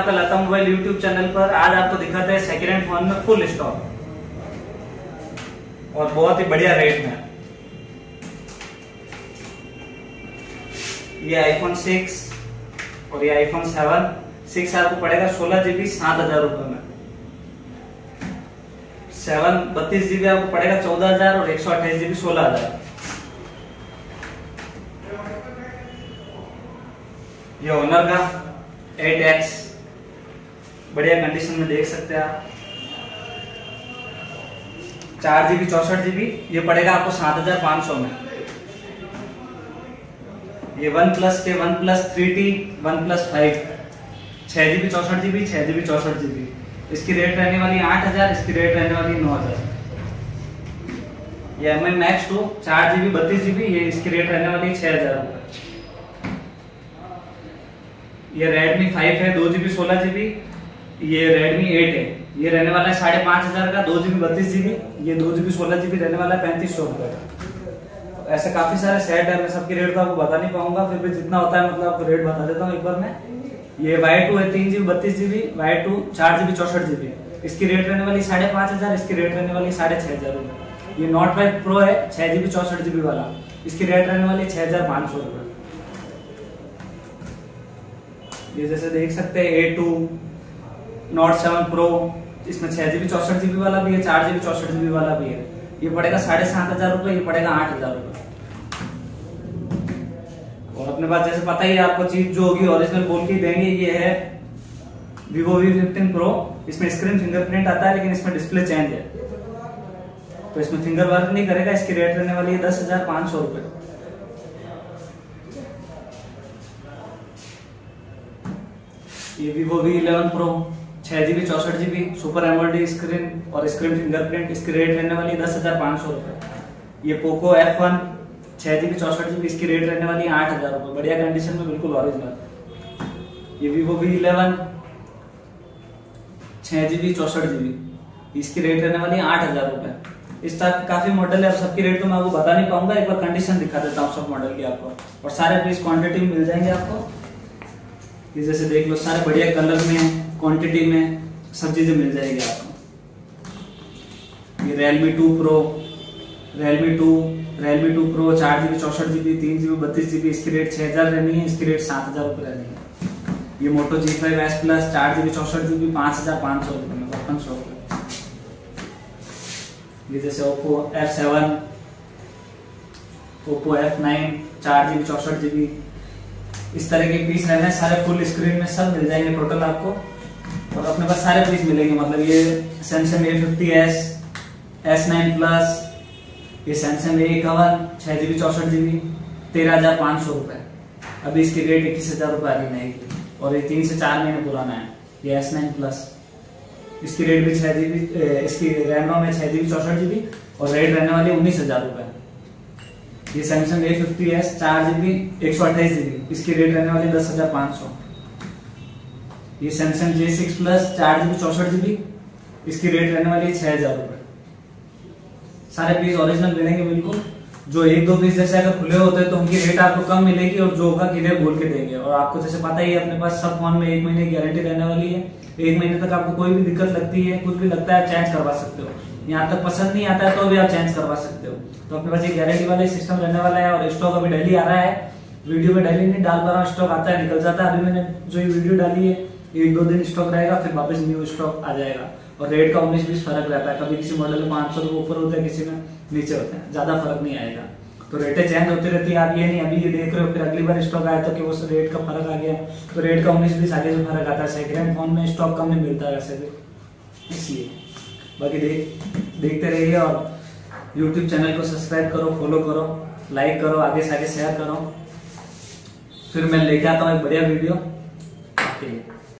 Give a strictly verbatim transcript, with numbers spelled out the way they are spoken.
आपका लता mobile YouTube channel पर। आज आपको दिखाते हैं सेकेंड हैंड फोन में फुल स्टॉक और बहुत ही बढ़िया रेट में। ये आईफोन सिक्स और ये आईफोन सेवन। सिक्स आपको पड़ेगा सोलह जीबी सात हजार रुपए में। सेवन बत्तीस जीबी आपको पड़ेगा चौदह हजार और एक सौ अट्ठाईस जीबी सोलह हजार। ये ओनर का एट एक्स बढ़िया कंडीशन में देख सकते हैं आप। चार जीबी चौसठ जीबी ये पड़ेगा आपको सात हजार पांच सौ में। ये वन प्लस के one plus three T one plus five छह जीबी चौसठ जीबी छह जीबी चौसठ जीबी इसकी रेट रहने वाली आठ हजार। इसकी रेट रहने वाली नौ हजार। ये एम आई मैक्स टू चार जीबी बत्तीस जीबी ये इसकी रेट रहने वाली छह हजार रुपए। ये रेडमी फाइव है दो जीबी सोलह जीबी। ये रेडमी एट है ये रहने वाला है साढ़े पांच हजार का। दो जीबी बत्तीस जीबी ये दो जीबी सोलह जीबी रहने वाला है पैंतीस सौ रुपए का। ऐसे काफी सारे सेट है, मैं सबकी रेट तो आपको बता नहीं पाऊंगा, फिर भी जितना होता है मतलब आपको रेट बता देता हूँ एक बार में। ये वाई टू है तीन जीबी बत्तीस जीबी वाई टू चार जीबी चौसठ जीबी इसकी रेट रहने वाली साढ़े पांच हजार। इसकी रेट रहने वाली साढ़े छह हजार रुपए। ये नोट फाइव प्रो है छह जीबी चौसठ जीबी वाला। इसकी रेट रहने वाली छह हजार पांच सौ रुपए। ये जैसे देख सकते हैं A two note seven pro इसमें छह जीबी चौसठ जीबी वाला भी है चार जीबी चौसठ जीबी वाला भी है। ये पड़ेगा साढ़े सात हजार रुपए। ये पड़ेगा आठ हजार रुपए। और अपने पास जैसे पता ही है आपको चीज जो होगी ओरिजिनल बोल के देंगे। ये है Vivo वी फिफ्टीन प्रो। इसमें स्क्रीन फिंगरप्रिंट आता है लेकिन इसमें डिस्प्ले चेंज है तो इसमें फिंगर वर्क नहीं करेगा। इसकी रेट रहने वाली है दस हजार पांच सौ रुपए। ये Vivo वी इलेवन प्रो छह जीबी चौसठ जीबी सुपर एमोलेड स्क्रीन और स्क्रीन फिंगरप्रिंट इसकी रेट रहने वाली दस हजार पांच सौ रुपए। ये पोको एफ वन छह जीबी चौसठ जीबी इसकी रेट रहने वाली आठ हजार रुपए बढ़िया कंडीशन में बिल्कुल ओरिजिनल। ये Vivo वी इलेवन छह जीबी चौसठ जीबी इसकी रेट रहने वाली आठ हजार रुपए। इस टाइप के काफी मॉडल है, सबकी रेट तो मैं आपको बता नहीं पाऊंगा। एक बार कंडीशन दिखा देता हूँ सब मॉडल की आपको और सारे पीस क्वांटिटी में मिल जाएंगे आपको। ये जैसे देख लो सारे बढ़िया कलर में क्वांटिटी में सब चीजें मिल जाएगी आपको। ये Realme two pro Realme two Realme two pro चार जीबी चौसठ जीबी तीन जीबी बत्तीस जीबी इसकी रेट छह हजार रहनी है। इसकी रेट सात हजार रुपए रहनी है। ये Moto G five S plus चार जीबी चौसठ जीबी पांच हजार पांच सौ रुपए में पचपन सौ रुपए। ये जैसे Oppo F seven Oppo F nine चार जीबी चौसठ जीबी इस तरह के पीस रहने हैं। सारे फुल स्क्रीन में सब मिल जाएंगे टोटल आपको और अपने पास सारे पीस मिलेंगे। मतलब ये Samsung A fifty S S nine plus ये सैमसंग ए इक्यावन छह जीबी चौसठ जीबी तेरह हजार पांच सौ रुपए। अभी इसकी रेट इक्कीस हजार रुपए आ रही है और ये तीन से चार महीने पुराना है। ये एस नाइन प्लस इसकी रेट भी छह जीबी इसकी रैम रोम है छह जीबी चौसठ जीबी और रेट रहने वाली उन्नीस हजार रुपए। ये सैमसंग ए फिफ्टी एस चार जीबी एक सौ अट्ठाईस जीबी इसकी रेट रहने वाली दस हजार पांच सौ। ये सैमसंग जे सिक्स प्लस चार जीबी चौसठ जीबी इसकी रेट रहने वाली है छह हजार रुपए। सारे पीस ओरिजिनल मिलेंगे बिल्कुल। जो एक दो पीस जैसे अगर खुले होते हैं तो उनकी रेट आपको कम मिलेगी और जो होगा क्लियर बोल के देंगे। और आपको जैसे पता ही है अपने पास सब फोन में एक महीने की गारंटी रहने वाली है। एक महीने तक आपको कोई भी दिक्कत लगती है कुछ भी लगता है चेंज करवा सकते हो। यहाँ तक पसंद नहीं आता है तो भी आप चेंज करवा सकते हो। तो अपने पास ये गारंटी वाला सिस्टम रहने वाला है और स्टॉक अभी डेली आ रहा है। वीडियो में डेली नहीं डाल पा रहा हूँ, स्टॉक आता है निकल जाता है। अभी मैंने जो ये वीडियो डाली है एक दो दिन स्टॉक रहेगा फिर वापस न्यू स्टॉक आ जाएगा। और रेट का उन्नीस बीस फर्क रहता है। कभी किसी मॉडल में पांच सौ रुपए ऊपर होता है किसी में नीचे होता है, ज्यादा फर्क नहीं आएगा। तो रेटें चेंज होती रहती है। आप ये नहीं अभी ये देख रहे हो फिर अगली बार स्टॉक आया तो कि वो रेट का फर्क आ गया तो रेट का उन्नीस बीस आगे से फर्क आता है। सेकेंड हैंड फोन में स्टॉक कम नहीं मिलता है वैसे भी इसलिए। बाकी देख देखते रहिए और यूट्यूब चैनल को सब्सक्राइब करो, फॉलो करो, लाइक करो, आगे से आगे शेयर करो। फिर मैं लेके आता हूँ एक बढ़िया वीडियो।